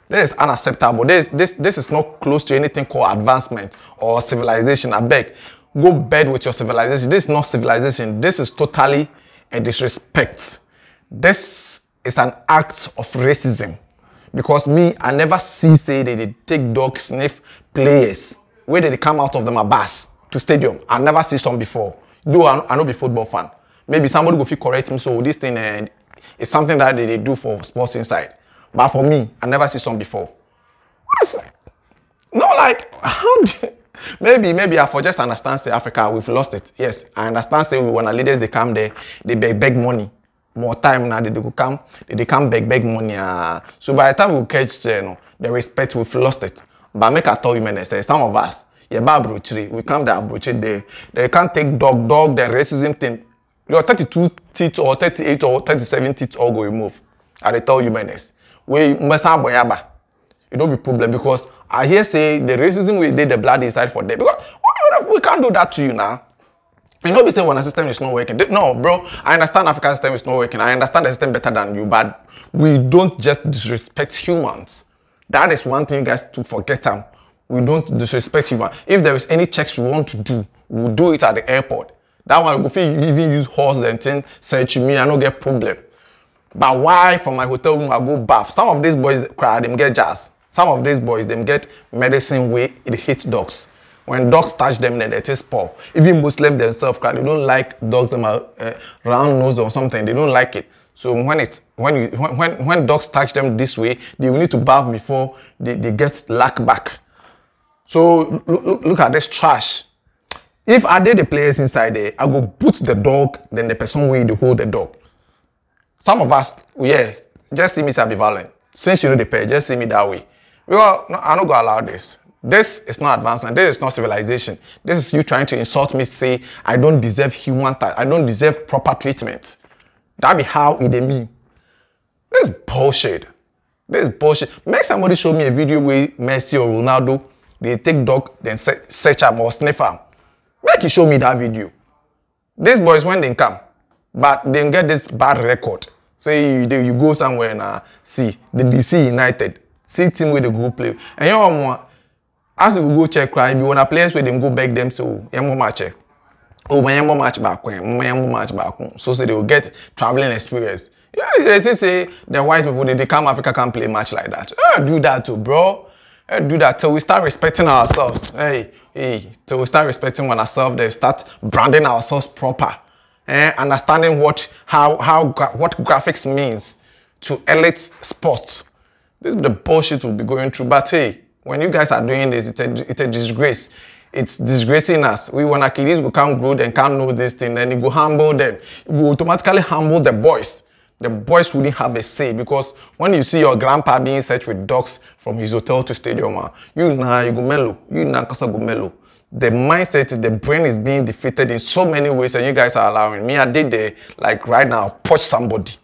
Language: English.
This is unacceptable. This is not close to anything called advancement or civilization. I beg, go bed with your civilization. This is not civilization. This is totally a disrespect. This is an act of racism. Because me, I never see say they take dog sniff players where they come out of them a bus to stadium. I never see some before. Though I know be football fan. Maybe somebody go feel correct me. So this thing is something that they do for sports inside. But for me, I never see some before. No, like how? Maybe I for just understand say Africa we've lost it. Yes, I understand say when our leaders they come there, they beg money. More time now they go come, they come beg money. So by the time we catch the respect, we've lost it. But make I tell you, man, say some of us, yeah, we come there, they can't take dog, the racism thing. Your 32 teeth or 38 or 37 teeth all go remove. I tell you, man, we must have boyaba. It don't be problem because I hear say the racism we did the blood inside for them. Because we can't do that to you now. You know, we say when a system is not working. No, bro, I understand African system is not working. I understand the system better than you, but we don't just disrespect humans. That is one thing you guys to forget. We don't disrespect humans. If there is any checks we want to do, we'll do it at the airport. That one, if you even use horse and thing, say to me, I don't get problem. But why from my hotel room I go bath? Some of these boys cry, them get jazz. Some of these boys, them get medicine where it hits dogs. When dogs touch them, then they taste poor. Even Muslims themselves, they don't like dogs that are round nose or something. They don't like it. So when dogs touch them this way, they will need to bath before they get lack back. So look at this trash. If I did the players inside there, I go put the dog, then the person will hold the dog. Some of us, yeah, just see me to be violent. Since you know the pair, just see me that way. Well, no, I'm not going to allow this. This is not advancement. This is not civilization. This is you trying to insult me, say, I don't deserve human touch. I don't deserve proper treatment. That be how it mean. This is bullshit. This is bullshit. Make somebody show me a video where Messi or Ronaldo, they take dog, then search them or sniff them. Make you show me that video. These boys, when they come, but they get this bad record. Say you go somewhere and see the DC United, see team where they go play. And you know, as you go check, right, you want to players where they go beg them, so you match. Oh, my match back when, my match back. So they will get traveling experience. Yeah, they say the white people they come Africa can't play match like that. Do that too, bro. Do that till we start respecting ourselves. Hey, till we start respecting ourselves, they start branding ourselves proper. Understanding what graphics means to elite sports. This is the bullshit we'll be going through. But hey, when you guys are doing this, it's a disgrace. It's disgracing us. We want our kids to come grow and can't know this thing, then you go humble them. You go automatically humble the boys. The boys wouldn't have a say because when you see your grandpa being searched with dogs from his hotel to stadium, you go mellow. You go mellow. The mindset is the brain is being defeated in so many ways, and you guys are allowing me. I did like right now, punch somebody.